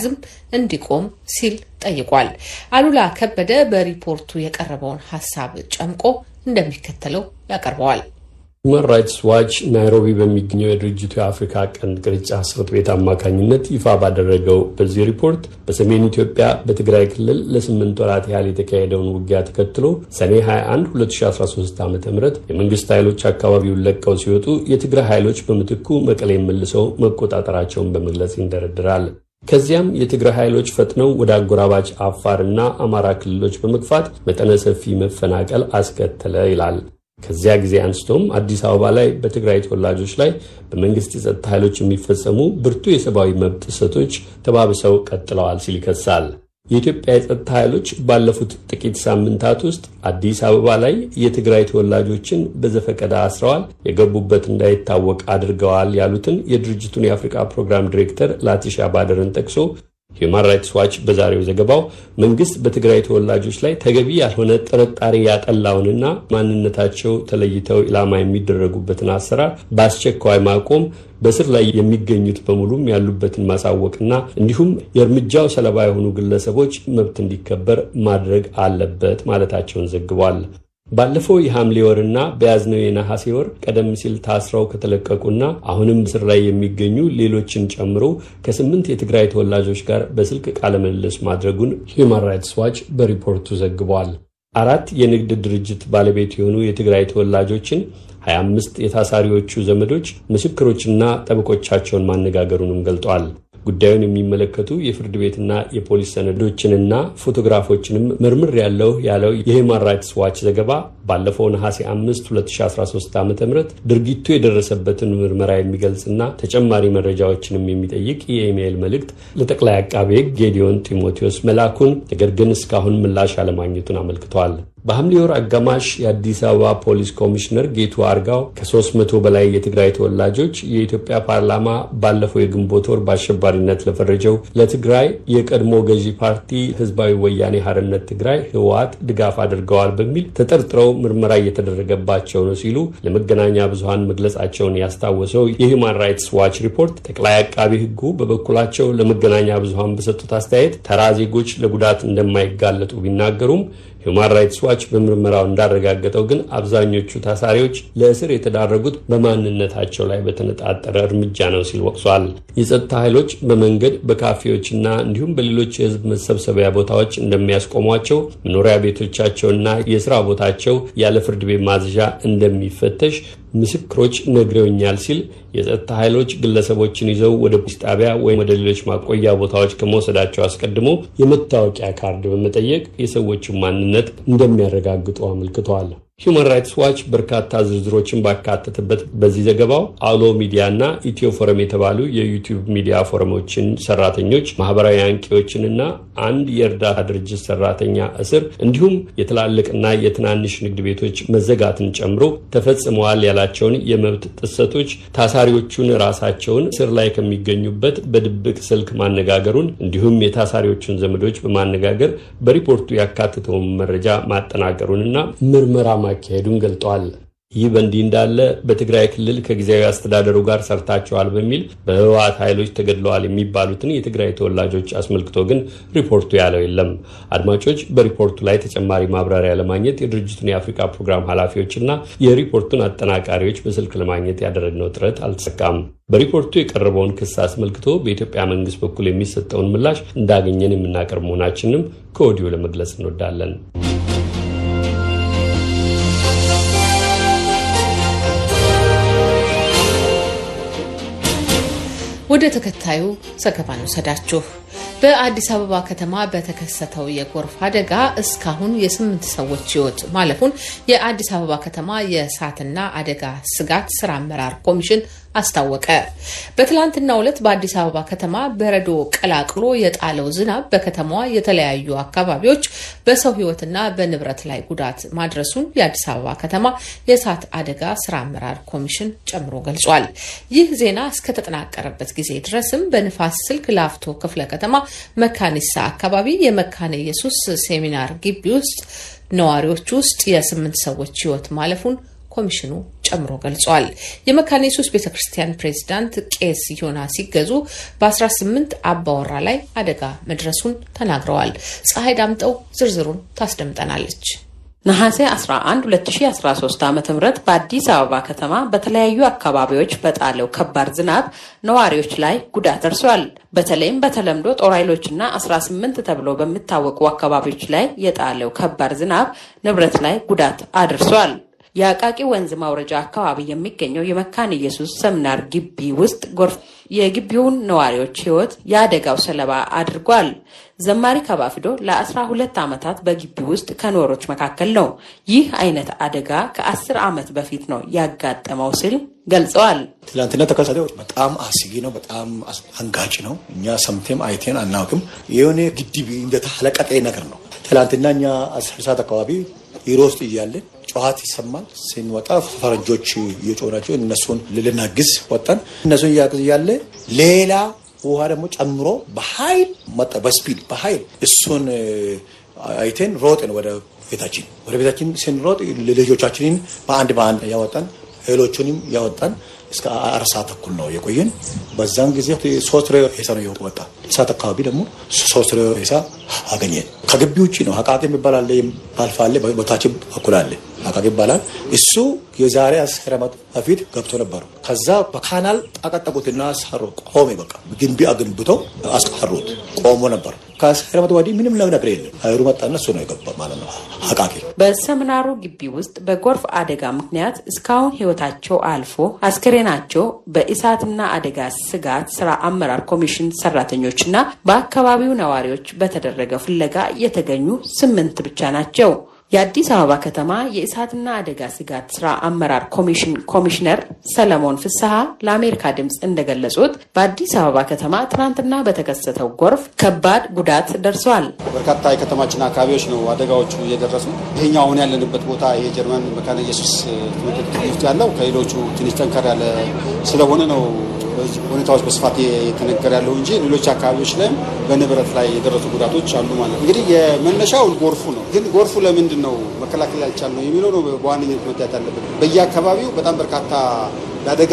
ዝም እንዲቆም ሲል ጠይቋል። አሉላ ከበደ በሪፖርቱ የቀረበውን ሐሳብ ጨምቆ እንደሚከተለው ያቀርበዋል። ሁማን ራይትስ ዋች ናይሮቢ በሚገኘው የድርጅቱ የአፍሪካ ቀንድ ቅርንጫፍ ጽሕፈት ቤት አማካኝነት ይፋ ባደረገው በዚህ ሪፖርት በሰሜን ኢትዮጵያ በትግራይ ክልል ለ8 ወራት ያህል የተካሄደውን ውጊያ ተከትሎ ሰኔ 21 2013 ዓ.ም የመንግስት ኃይሎች አካባቢውን ለቀው ሲወጡ የትግራይ ኃይሎች በምትኩ መቀሌን መልሰው መቆጣጠራቸውን በመግለጽ ይንደረደራል። ከዚያም የትግራይ ኃይሎች ፈጥነው ወደ አጎራባች አፋርና አማራ ክልሎች በመግፋት መጠነ ሰፊ መፈናቀል አስከተለ ይላል። ከዚያ ጊዜ አንስቶም አዲስ አበባ ላይ በትግራይ ተወላጆች ላይ በመንግስት የጸጥታ ኃይሎች የሚፈጸሙ ብርቱ የሰብአዊ መብት ጥሰቶች ተባብሰው ቀጥለዋል ሲል ይከሳል። የኢትዮጵያ የጸጥታ ኃይሎች ባለፉት ጥቂት ሳምንታት ውስጥ አዲስ አበባ ላይ የትግራይ ተወላጆችን በዘፈቀደ አስረዋል፣ የገቡበት እንዳይታወቅ አድርገዋል ያሉትን የድርጅቱን የአፍሪካ ፕሮግራም ዳይሬክተር ላቲሻ ባደርን ጠቅሶ ሁማን ራይትስ ዋች በዛሬው ዘገባው መንግስት በትግራይ ተወላጆች ላይ ተገቢ ያልሆነ ጥርጣሬ ያጠላውንና ማንነታቸው ተለይተው ኢላማ የሚደረጉበትን አሰራር በአስቸኳይ ማቆም፣ በስር ላይ የሚገኙት በሙሉም ያሉበትን ማሳወቅና እንዲሁም የእርምጃው ሰለባ የሆኑ ግለሰቦች መብት እንዲከበር ማድረግ አለበት ማለታቸውን ዘግቧል። ባለፈው የሐምሌ ወርና በያዝነው የነሐሴ ወር ቀደም ሲል ታስረው ከተለቀቁና አሁንም እስር ላይ የሚገኙ ሌሎችን ጨምሮ ከ8 የትግራይ ተወላጆች ጋር በስልክ ቃለ ምልልስ ማድረጉን ሁማን ራይትስ ዋች በሪፖርቱ ዘግቧል። 4 የንግድ ድርጅት ባለቤት የሆኑ የትግራይ ተወላጆችን 25 የታሳሪዎቹ ዘመዶች ምስክሮችና ጠበቆቻቸውን ማነጋገሩንም ገልጧል። ጉዳዩን የሚመለከቱ የፍርድ ቤትና የፖሊስ ሰነዶችንና ፎቶግራፎችንም መርምር ያለው የሁማን ራይትስ ዋች ዘገባ ባለፈው ነሐሴ 5 2013 ዓ.ም ድርጊቱ የደረሰበትን ምርመራ የሚገልጽና ተጨማሪ መረጃዎችንም የሚጠይቅ የኢሜይል መልእክት ለጠቅላይ አቃቤ ሕግ ጌዲዮን ጢሞቴዎስ መላኩን ነገር ግን እስካሁን ምላሽ አለማግኘቱን አመልክቷል። በሐምሌ ወር አጋማሽ የአዲስ አበባ ፖሊስ ኮሚሽነር ጌቱ አርጋው ከ300 በላይ የትግራይ ተወላጆች የኢትዮጵያ ፓርላማ ባለፈው የግንቦት ወር በአሸባሪነት ለፈረጀው ለትግራይ የቀድሞ ገዢ ፓርቲ ህዝባዊ ወያኔ ሓርነት ትግራይ ህወሓት ድጋፍ አድርገዋል በሚል ተጠርጥረው ምርመራ እየተደረገባቸው ነው ሲሉ ለመገናኛ ብዙሃን መግለጻቸውን ያስታወሰው የሁማን ራይትስ ዋች ሪፖርት ጠቅላይ አቃቤ ሕጉ በበኩላቸው ለመገናኛ ብዙሃን በሰጡት አስተያየት ተራ ዜጎች ለጉዳት እንደማይጋለጡ ቢናገሩም ሁማን ራይትስ ዋች በምርመራው እንዳረጋገጠው ግን አብዛኞቹ ታሳሪዎች ለእስር የተዳረጉት በማንነታቸው ላይ በተነጣጠረ እርምጃ ነው ሲል ወቅሷል። የጸጥታ ኃይሎች በመንገድ በካፌዎችና እንዲሁም በሌሎች የህዝብ መሰብሰቢያ ቦታዎች እንደሚያስቆሟቸው፣ መኖሪያ ቤቶቻቸውና የሥራ ቦታቸው ያለ ፍርድ ቤት ማዘዣ እንደሚፈተሽ ምስክሮች ነግረውኛል ሲል የጸጥታ ኃይሎች ግለሰቦችን ይዘው ወደ ፖሊስ ጣቢያ ወይም ወደ ሌሎች ማቆያ ቦታዎች ከመውሰዳቸው አስቀድሞ የመታወቂያ ካርድ በመጠየቅ የሰዎችን ማንነት እንደሚያረጋግጡ አመልክተዋል። ሁማን ራይትስ ዋች በርካታ ዝርዝሮችን ባካተተበት በዚህ ዘገባው አውሎ ሚዲያና ኢትዮ ፎረም የተባሉ የዩቲዩብ ሚዲያ ፎረሞችን ሰራተኞች፣ ማህበራዊ አንቂዎችንና አንድ የእርዳታ ድርጅት ሰራተኛ እስር እንዲሁም የትላልቅና የትናንሽ ንግድ ቤቶች መዘጋትን ጨምሮ ተፈጽመዋል ያላቸውን የመብት ጥሰቶች ታሳሪዎቹን ራሳቸውን እስር ላይ ከሚገኙበት በድብቅ ስልክ ማነጋገሩን እንዲሁም የታሳሪዎቹን ዘመዶች በማነጋገር በሪፖርቱ ያካተተውን መረጃ ማጠናቀሩንና ምርመራ ማካሄዱን ገልጧል። ይህ በእንዲህ እንዳለ በትግራይ ክልል ከጊዜያዊ አስተዳደሩ ጋር ሰርታቸዋል በሚል በህወሓት ኃይሎች ተገድለዋል የሚባሉትን የትግራይ ተወላጆች አስመልክቶ ግን ሪፖርቱ ያለው የለም። አድማጮች፣ በሪፖርቱ ላይ ተጨማሪ ማብራሪያ ለማግኘት የድርጅቱን የአፍሪካ ፕሮግራም ኃላፊዎችና የሪፖርቱን አጠናቃሪዎች በስልክ ለማግኘት ያደረግነው ጥረት አልተሳካም። በሪፖርቱ የቀረበውን ክስ አስመልክቶ በኢትዮጵያ መንግስት በኩል የሚሰጠውን ምላሽ እንዳገኘን የምናቀርብ መሆናችንም ከወዲሁ ለመግለጽ እንወዳለን። ወደ ተከታዩ ዘገባ ነው ሰዳችሁ። በአዲስ አበባ ከተማ በተከሰተው የጎርፍ አደጋ እስካሁን የ8 ሰዎች ህይወት ማለፉን የአዲስ አበባ ከተማ የእሳትና አደጋ ስጋት ስራ አመራር ኮሚሽን አስታወቀ። በትላንትናው ዕለት በአዲስ አበባ ከተማ በረዶ ቀላቅሎ የጣለው ዝናብ በከተማዋ የተለያዩ አካባቢዎች በሰው ህይወትና በንብረት ላይ ጉዳት ማድረሱን የአዲስ አበባ ከተማ የእሳት አደጋ ስራ አመራር ኮሚሽን ጨምሮ ገልጿል። ይህ ዜና እስከተጠናቀረበት ጊዜ ድረስም በንፋስ ስልክ ላፍቶ ክፍለ ከተማ መካኒሳ አካባቢ የመካነ ኢየሱስ ሴሚናር ግቢ ውስጥ ነዋሪዎች ውስጥ የ8 ሰዎች ህይወት ማለፉን ኮሚሽኑ ጨምሮ ገልጿል። የመካነ ኢየሱስ ቤተክርስቲያን ፕሬዝዳንት ቄስ ዮናስ ሲገዙ በ18 አባወራ ላይ አደጋ መድረሱን ተናግረዋል። ፀሐይ ዳምጠው ዝርዝሩን ታስደምጠናለች። ነሐሴ 11 2013 ዓ.ም በአዲስ አበባ ከተማ በተለያዩ አካባቢዎች በጣለው ከባድ ዝናብ ነዋሪዎች ላይ ጉዳት ደርሷል። በተለይም በተለምዶ ጦር ኃይሎችና 18 ተብሎ በሚታወቁ አካባቢዎች ላይ የጣለው ከባድ ዝናብ ንብረት ላይ ጉዳት አድርሷል። የአቃቂ ወንዝ ማውረጃ አካባቢ የሚገኘው የመካነ ኢየሱስ ሰሚናር ግቢ ውስጥ ጎርፍ የግቢውን ነዋሪዎች ህይወት ያደጋው ሰለባ አድርጓል። ዘማሪ ከባፊዶ ለ12 ዓመታት በግቢ ውስጥ ከኖሮች መካከል ነው። ይህ አይነት አደጋ ከ10 ዓመት በፊት ነው ያጋጠመው ሲል ገልጸዋል። ትላንትና ተከሰተው በጣም አስጊ ነው፣ በጣም አንጋጭ ነው። እኛ ሰምተም አይተን አናውቅም። የሆነ ግድብ እንደተሐለቀቀ ነገር ነው። ትላንትናኛ 10 ሰዓት አካባቢ ይሮስት ይያለ ጨዋታ ይሰማል። ሲንወጣ ፈረንጆች እየጮራቸው እነሱን ልናግዝ ወጣን። እነሱን ያግዝ ያለ ሌላ ውሃ ደግሞ ጨምሮ በኃይል መጣ፣ በስፒድ በኃይል እሱን አይተን ሮጥን ወደ ቤታችን ስንሮጥ ልጆቻችንን በአንድ ያወጣን፣ ሌሎቹንም ያወጣን። እስከ 4 ሰዓት ተኩል ነው የቆየን። በዛን ጊዜ 3 ሬሳ ነው የወጣ። ሰዓት አካባቢ ደግሞ 3 ሬሳ አገኘን። ከግቢ ውጪ ነው አቃቂ የሚባል አለ፣ አልፋለ በታች በኩል አለ አቃቂ ይባላል። እሱ የዛሬ 10 ዓመት በፊት ገብቶ ነበር። ከዛ በካናል አቀጠቁትና ሰሩ። ቆሜ በቃ ግንቢ አግንብተው አስቀሩት። ቆሞ ነበር። ከ10 ዓመት ወዲህ ምንም ነገር የለም። አይሩ መጣና እሱ ነው የገባ ማለት ነው አቃቂ። በሰሚናሩ ግቢ ውስጥ በጎርፍ አደጋ ምክንያት እስካሁን ህይወታቸው አልፎ አስከሬናቸው በእሳትና አደጋ ስጋት ስራ አመራር ኮሚሽን ሰራተኞችና በአካባቢው ነዋሪዎች በተደረገው ፍለጋ የተገኙ 8 ብቻ ናቸው። የአዲስ አበባ ከተማ የእሳትና አደጋ ስጋት ስራ አመራር ኮሚሽነር ሰለሞን ፍስሐ ለአሜሪካ ድምጽ እንደገለጹት በአዲስ አበባ ከተማ ትናንትና በተከሰተው ጎርፍ ከባድ ጉዳት ደርሷል። በርካታ የከተማችን አካባቢዎች ነው አደጋዎቹ እየደረሱ። ይሄኛው አሁን ያለንበት ቦታ የጀርመን መካነ ኢየሱስ ትምህርት ቤት ውስጥ ያለው ከሌሎቹ ትንሽ ጠንከር ያለ ስለሆነ ነው ሁኔታዎች በስፋት የተነገረ ያለው እንጂ ሌሎች አካባቢዎች ላይም በንብረት ላይ የደረሱ ጉዳቶች አሉ ማለት ነው። እንግዲህ የመነሻው ጎርፉ ነው። ግን ጎርፉ ለምንድን ነው መከላከል ያልቻልነው የሚለው ነው በዋነኝነት መታየት ያለበት። በየአካባቢው በጣም በርካታ ለአደጋ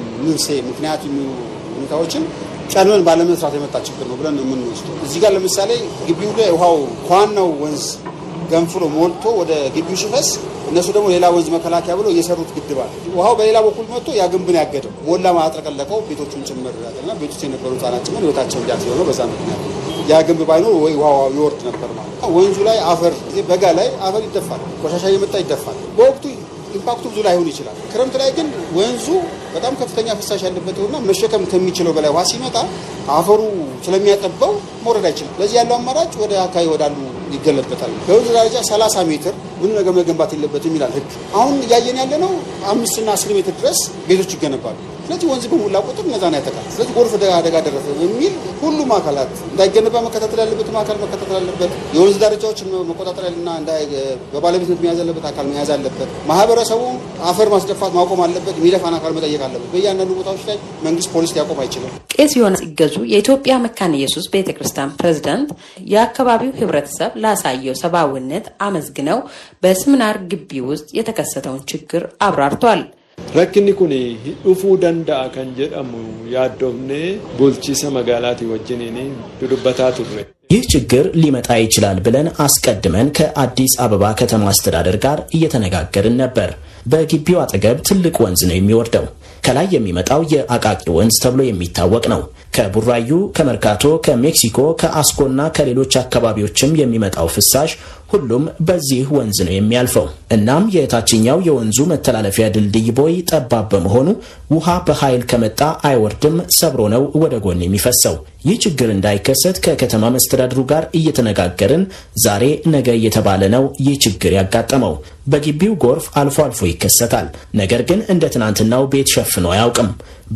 ምክንያት የሚሆኑ ሁኔታዎችን ቀድመን ባለመስራት የመጣ ችግር ነው ብለን የምንወስደው። እዚህ ጋር ለምሳሌ ግቢው ላይ ውሃው ከዋናው ወንዝ ገንፍሎ ሞልቶ ወደ ግቢው ሲፈስ እነሱ ደግሞ ሌላ ወንዝ መከላከያ ብለው የሰሩት ግድብ አለ። ውሃው በሌላ በኩል መጥቶ ያ ግንብን ያገደው ሞላ ማጥረቀለቀው ቤቶቹን ጭምር ያደረና ቤት ውስጥ የነበሩ ህጻናት ጭምር ህይወታቸው እንዲያልፍ ነው። በዛ ምክንያት ያ ግንብ ባይኖር ወይ ውሃው ይወርድ ነበር ማለት ነው። ወንዙ ላይ አፈር በጋ ላይ አፈር ይደፋል፣ ቆሻሻ እየመጣ ይደፋል። በወቅቱ ኢምፓክቱ ብዙ ላይሆን ይችላል። ክረምት ላይ ግን ወንዙ በጣም ከፍተኛ ፍሳሽ ያለበት እና መሸከም ከሚችለው በላይ ውሃ ሲመጣ አፈሩ ስለሚያጠበው መውረድ አይችልም። ለዚህ ያለው አማራጭ ወደ አካባቢ ወዳሉ ይገለበታል። በወንዝ ደረጃ 30 ሜትር ምን ነገር መገንባት የለበትም ይላል ህግ። አሁን እያየን ያለ ነው 5 እና 10 ሜትር ድረስ ቤቶች ይገነባሉ። ስለዚህ ወንዝ በሙላ ቁጥር እነዛን ያጠቃል። ስለዚህ ጎርፍ አደጋ ደረሰ በሚል ሁሉም አካላት እንዳይገነባ መከታተል ያለበት አካል መከታተል ያለበት፣ የወንዝ ዳርቻዎችን መቆጣጠር ያለና በባለቤትነት መያዝ ያለበት አካል መያዝ አለበት። ማህበረሰቡ አፈር ማስደፋት ማቆም አለበት። የሚለፋን አካል መጠየቅ አለበት። በእያንዳንዱ ቦታዎች ላይ መንግስት ፖሊስ ሊያቆም አይችልም። ቄስ ዮናስ ሲገዙ የኢትዮጵያ መካነ ኢየሱስ ቤተክርስቲያን ፕሬዝዳንት የአካባቢው ህብረተሰብ ላሳየው ሰብአዊነት አመስግነው በሰሚናር ግቢ ውስጥ የተከሰተውን ችግር አብራርቷል። ረክኒ ኩኒ ኡፉ ደንዳ ከን ጀደሙ ያዶፍኔ ቡልቺሰ መጋላቲ ወጅኔኒ ዱዱበታ ቱሬ ይህ ችግር ሊመጣ ይችላል ብለን አስቀድመን ከአዲስ አበባ ከተማ አስተዳደር ጋር እየተነጋገርን ነበር። በግቢው አጠገብ ትልቅ ወንዝ ነው የሚወርደው። ከላይ የሚመጣው የአቃቂ ወንዝ ተብሎ የሚታወቅ ነው። ከቡራዩ፣ ከመርካቶ፣ ከሜክሲኮ፣ ከአስኮና ከሌሎች አካባቢዎችም የሚመጣው ፍሳሽ ሁሉም በዚህ ወንዝ ነው የሚያልፈው። እናም የታችኛው የወንዙ መተላለፊያ ድልድይ ቦይ ጠባብ በመሆኑ ውሃ በኃይል ከመጣ አይወርድም፣ ሰብሮ ነው ወደ ጎን የሚፈሰው። ይህ ችግር እንዳይከሰት ከከተማ መስተዳድሩ ጋር እየተነጋገርን ዛሬ ነገ እየተባለ ነው ይህ ችግር ያጋጠመው። በግቢው ጎርፍ አልፎ አልፎ ይከሰታል። ነገር ግን እንደ ትናንትናው ቤት ሸፍኖ አያውቅም።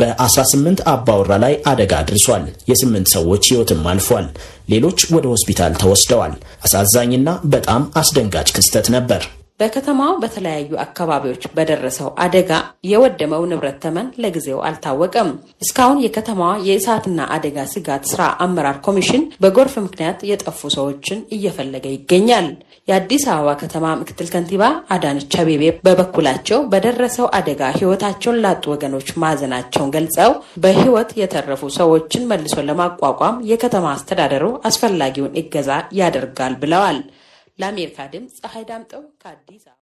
በ18 አባወራ ላይ አደጋ አድርሷል። የ8 ሰዎች ህይወትም አልፏል። ሌሎች ወደ ሆስፒታል ተወስደዋል። አሳዛኝና በጣም አስደንጋጭ ክስተት ነበር። በከተማው በተለያዩ አካባቢዎች በደረሰው አደጋ የወደመው ንብረት ተመን ለጊዜው አልታወቀም። እስካሁን የከተማዋ የእሳትና አደጋ ስጋት ስራ አመራር ኮሚሽን በጎርፍ ምክንያት የጠፉ ሰዎችን እየፈለገ ይገኛል። የአዲስ አበባ ከተማ ምክትል ከንቲባ አዳነች አቤቤ በበኩላቸው በደረሰው አደጋ ህይወታቸውን ላጡ ወገኖች ማዘናቸውን ገልጸው በህይወት የተረፉ ሰዎችን መልሶ ለማቋቋም የከተማ አስተዳደሩ አስፈላጊውን እገዛ ያደርጋል ብለዋል። ለአሜሪካ ድምጽ ፀሐይ ዳምጠው ከአዲስ